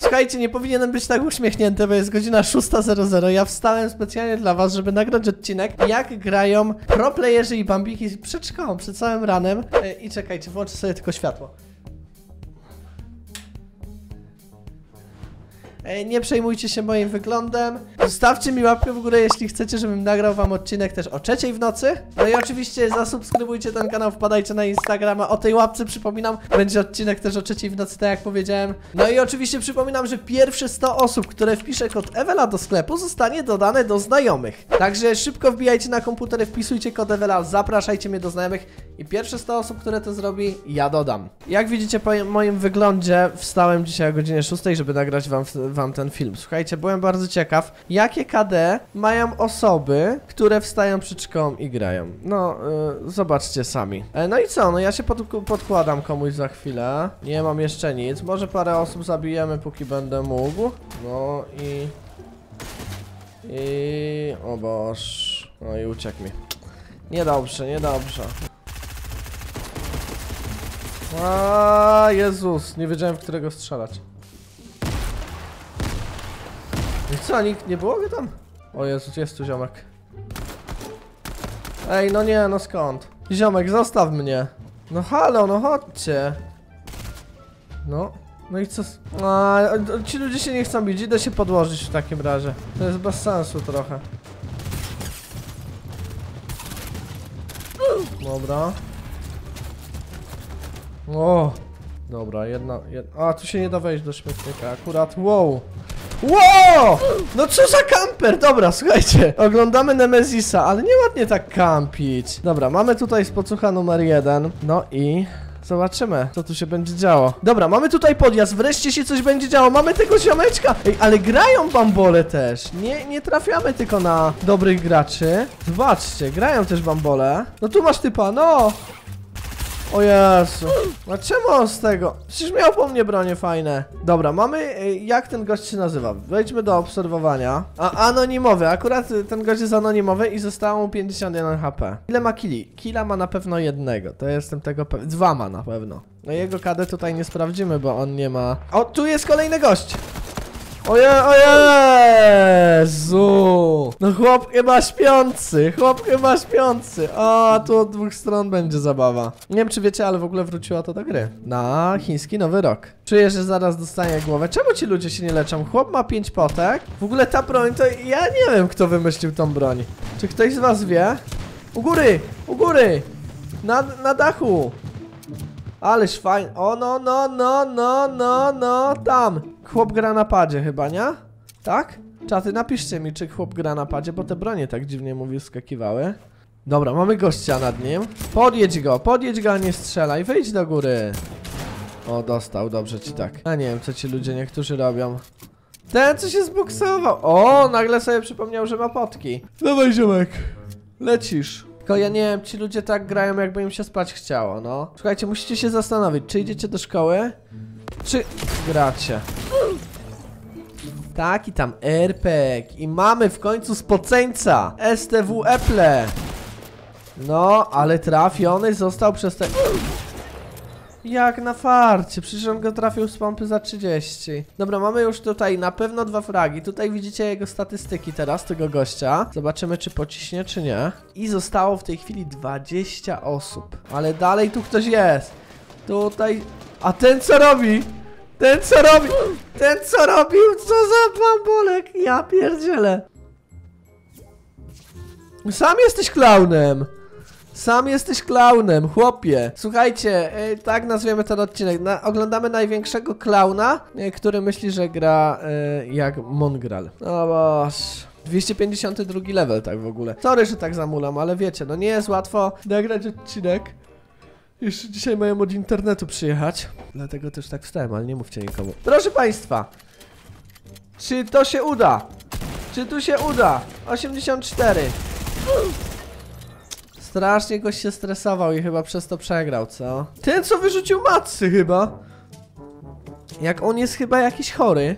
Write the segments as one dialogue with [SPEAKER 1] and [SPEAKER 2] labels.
[SPEAKER 1] Słuchajcie, nie powinienem być tak uśmiechnięty, bo jest godzina 6:00. Ja wstałem specjalnie dla was, żeby nagrać odcinek, jak grają pro playerzy i bambiki przed szkołą, przed całym ranem. I czekajcie, włączę sobie tylko światło. Nie przejmujcie się moim wyglądem. Zostawcie mi łapkę w górę, jeśli chcecie, żebym nagrał wam odcinek też o 3:00 w nocy. No i oczywiście zasubskrybujcie ten kanał, wpadajcie na Instagrama. O tej łapce przypominam, będzie odcinek też o 3:00 w nocy, tak jak powiedziałem. No i oczywiście przypominam, że pierwsze 100 osób, które wpisze kod Ewela do sklepu, zostanie dodane do znajomych. Także szybko wbijajcie na komputer, wpisujcie kod Ewela, zapraszajcie mnie do znajomych i pierwsze 100 osób, które to zrobi, ja dodam. Jak widzicie po moim wyglądzie, wstałem dzisiaj o godzinie 6:00, żeby nagrać wam ten film. Słuchajcie, byłem bardzo ciekaw, jakie KD mają osoby, które wstają przed szkołą i grają. No, zobaczcie sami. No i co? No ja się podkładam komuś za chwilę. Nie mam jeszcze nic. Może parę osób zabijemy, póki będę mógł. No i... O Boż. No i uciekł mi. Niedobrze, niedobrze. A Jezus, nie wiedziałem, w którego strzelać. I co, nikt nie było go tam? O Jezus, jest tu ziomek. Ej, no nie, no skąd? Ziomek, zostaw mnie. No halo, no chodźcie. No i co? Ci ludzie się nie chcą bić, idę się podłożyć w takim razie. To jest bez sensu trochę. Dobra. O, dobra, jedna. A, tu się nie da wejść do śmietnika, akurat, wow. Wow! No co za kamper! Dobra, słuchajcie, oglądamy Nemezisa, ale nieładnie tak kampić. Dobra, mamy tutaj spocucha numer 1. No i... zobaczymy, co tu się będzie działo. Dobra, mamy tutaj podjazd, wreszcie się coś będzie działo. Mamy tego ziomeczka. Ej, ale grają bambole też. Nie trafiamy tylko na dobrych graczy. Zobaczcie, grają też bambole. No tu masz typa, no! O Jezu. A czemu on z tego? Przecież miał po mnie bronie fajne. Dobra, mamy... jak ten gość się nazywa? Wejdźmy do obserwowania. Anonimowy. Akurat ten gość jest anonimowy i zostało mu 51 HP. Ile ma killi? Killa ma na pewno jednego. To jestem tego pewien. 2 ma na pewno. No jego KD tutaj nie sprawdzimy, bo on nie ma... O, tu jest kolejny gość! O Jezu! No chłop chyba śpiący, O, tu od dwóch stron będzie zabawa. Nie wiem, czy wiecie, ale w ogóle wróciła to do gry. Na chiński Nowy Rok. Czuję, że zaraz dostanie głowę. Czemu ci ludzie się nie leczą? Chłop ma 5 potek. W ogóle ta broń, to ja nie wiem, kto wymyślił tą broń. Czy ktoś z was wie? U góry! U góry! Na dachu! Ależ fajnie. O, no, tam. Chłop gra na padzie chyba, nie? Tak? Czaty, napiszcie mi, czy chłop gra na padzie, bo te bronie tak dziwnie mu wyskakiwały. Dobra, mamy gościa nad nim. Podjedź go, a nie strzelaj. Wyjdź do góry. O, dostał, dobrze ci tak. Ja nie wiem, co ci ludzie niektórzy robią. Ten, co się zboksował. O, nagle sobie przypomniał, że ma potki. Dawaj, ziomek. Lecisz. Tylko ja nie wiem, ci ludzie tak grają, jakby im się spać chciało, no. Słuchajcie, musicie się zastanowić, czy idziecie do szkoły, czy gracie. Tak, i tam RPG. I mamy w końcu spoceńca. STW Apple. No, ale trafiony został przez te... Jak na farcie, przecież on go trafił z pompy za 30. Dobra, mamy już tutaj na pewno 2 fragi. Tutaj widzicie jego statystyki teraz, tego gościa. Zobaczymy, czy pociśnie, czy nie. I zostało w tej chwili 20 osób. Ale dalej tu ktoś jest. Tutaj... A ten co robi? Ten co robił? Co za bambolek? Ja pierdzielę. Sam jesteś klaunem, chłopie. Słuchajcie, tak nazwiemy ten odcinek. Oglądamy największego klauna, który myśli, że gra jak Mongral. O Boż. 252 level, tak w ogóle. Sorry, że tak zamulam, ale wiecie, no nie jest łatwo nagrać odcinek. Jeszcze dzisiaj mają od internetu przyjechać. Dlatego też tak wstałem, ale nie mówcie nikomu. Proszę państwa. Czy to się uda? Czy tu się uda? 84. Strasznie goś się stresował i chyba przez to przegrał, co? Ten, co wyrzucił matsy chyba. Jak on jest chyba jakiś chory.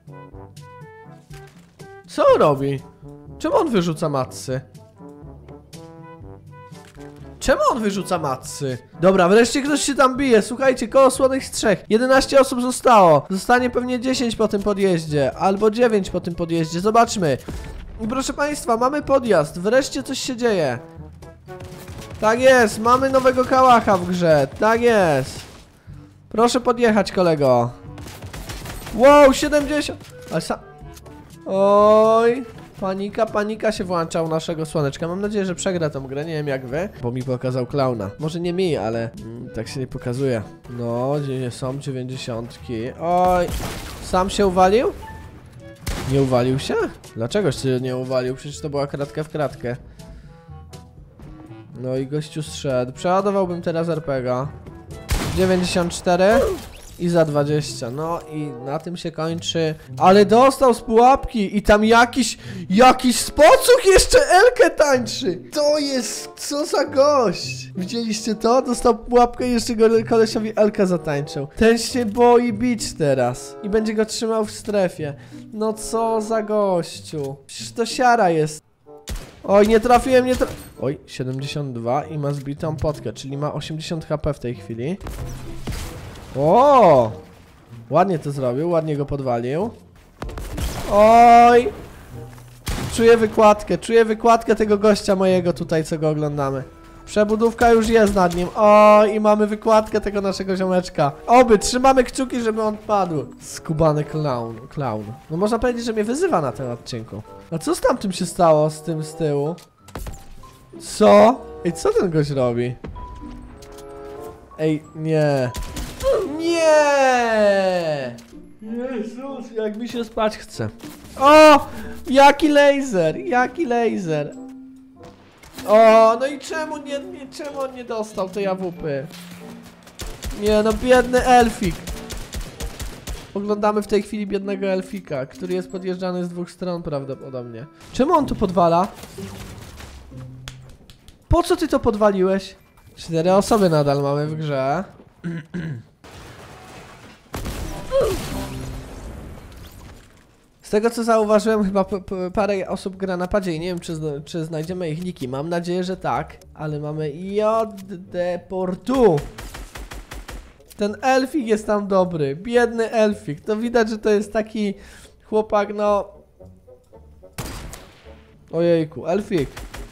[SPEAKER 1] Co on robi? Czemu on wyrzuca matsy? Czemu on wyrzuca matsy? Dobra, wreszcie ktoś się tam bije. Słuchajcie, koło słonych strzech. 11 osób zostało. Zostanie pewnie 10 po tym podjeździe. Albo 9 po tym podjeździe. Zobaczmy. I proszę państwa, mamy podjazd. Wreszcie coś się dzieje. Tak jest, mamy nowego kałacha w grze. Tak jest. Proszę podjechać, kolego. Wow, 70. Ale oj. Panika się włącza u naszego słoneczka. Mam nadzieję, że przegra tą grę, nie wiem jak wy. Bo mi pokazał klauna. Może nie mi, ale tak się nie pokazuje. No, gdzie są 90. Oj. Sam się uwalił? Nie uwalił się? Dlaczego się nie uwalił? Przecież to była kratka w kratkę. No i gościu zszedł. Przeładowałbym teraz RPG. 94 i za 20. No i na tym się kończy. Ale dostał z pułapki i tam jakiś spocuch jeszcze Elkę tańczy. To jest, co za gość. Widzieliście to? Dostał pułapkę i jeszcze kolesiowi Elkę zatańczył. Ten się boi bić teraz i będzie go trzymał w strefie. No co za gościu. Przecież to siara jest. Oj, nie trafiłem, Oj, 72 i ma zbitą potkę, czyli ma 80 HP w tej chwili. O! Ładnie to zrobił, ładnie go podwalił. Oj! Czuję wykładkę tego gościa mojego tutaj, co go oglądamy. Przebudówka już jest nad nim. O, i mamy wykładkę tego naszego ziomeczka. Oby, trzymamy kciuki, żeby on padł. Skubany clown. No można powiedzieć, że mnie wyzywa na tym odcinku. A co z tamtym się stało, z tym z tyłu? Co? Ej, co ten gość robi? Ej, nie. Nie! Jezus, jak mi się spać chce. O! Jaki laser! O, no i czemu on nie dostał tej AWP? Nie, no biedny elfik. Oglądamy w tej chwili biednego elfika, który jest podjeżdżany z dwóch stron prawdopodobnie. Czemu on tu podwala? Po co ty to podwaliłeś? 4 osoby nadal mamy w grze. Z tego co zauważyłem, chyba parę osób gra na padzie i nie wiem czy znajdziemy ich niki. Mam nadzieję, że tak. Ale mamy JD Portu. Ten elfik jest tam dobry. Biedny elfik. To widać, że to jest taki chłopak, no... Ojejku, elfik.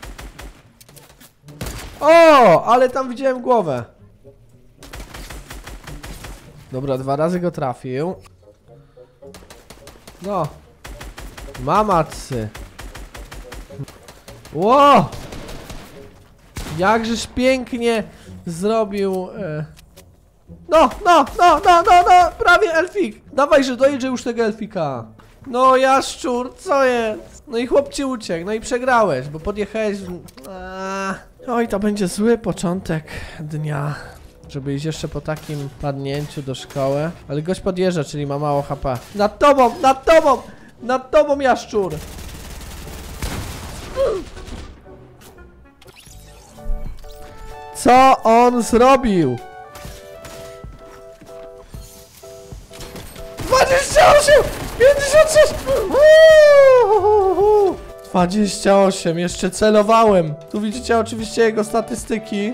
[SPEAKER 1] O, ale tam widziałem głowę. Dobra, 2 razy go trafił. No. Mamacy. Ło! Jakżeż pięknie zrobił... No, prawie elfik. Dawaj, że dojedzie już tego elfika. No, jaszczur, co jest? No i chłop ci uciekł, no i przegrałeś, bo podjechałeś... Oj, to będzie zły początek dnia. Żeby iść jeszcze po takim padnięciu do szkoły. Ale gość podjeżdża, czyli ma mało HP. Nad tobą, jaszczur! Co on zrobił? 28! 56! 28, jeszcze celowałem. Tu widzicie oczywiście jego statystyki.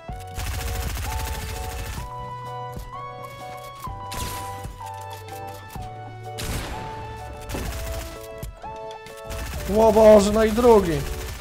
[SPEAKER 1] O Boże, no i drugi.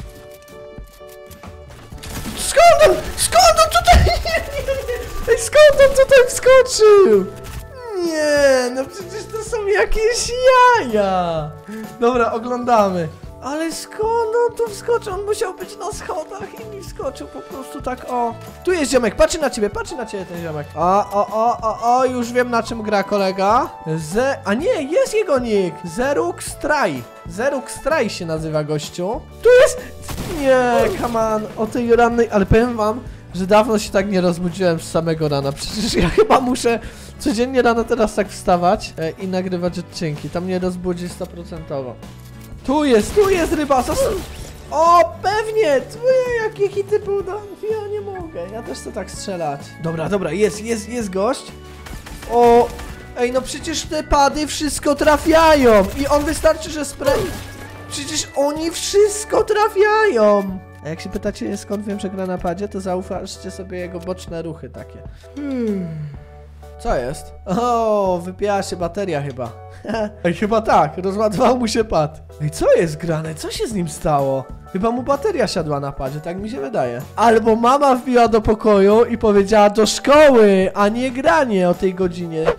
[SPEAKER 1] Skąd on tutaj? Ej, skąd on tutaj wskoczył? Nie, no przecież to są jakieś jaja. Dobra, oglądamy. Ale skąd on tu wskoczył? On musiał być na schodach i mi wskoczył po prostu tak, o. Tu jest ziomek, patrzy na ciebie ten ziomek. O, już wiem na czym gra kolega. A nie, jest jego nick. Zeruk Straj się nazywa gościu. Tu jest... Nie, come on, o tej rannej... Ale powiem wam, że dawno się tak nie rozbudziłem z samego rana. Przecież ja chyba muszę codziennie rano teraz tak wstawać i nagrywać odcinki. Tam mnie rozbudzi 100%. Tu jest ryba, o, pewnie! Jakie hity podam? Ja nie mogę, ja też chcę tak strzelać. Dobra, jest gość. O, ej, no przecież te pady wszystko trafiają. I on wystarczy, że spray... Przecież oni wszystko trafiają. A jak się pytacie, skąd wiem, że gra na padzie, to zauważcie sobie jego boczne ruchy takie. Co jest? O, wypiała się bateria chyba. Ej, chyba tak, rozładował mu się pad. Ej, co jest grane? Co się z nim stało? Chyba mu bateria siadła na padzie, tak mi się wydaje. Albo mama wbiła do pokoju i powiedziała do szkoły, a nie granie o tej godzinie.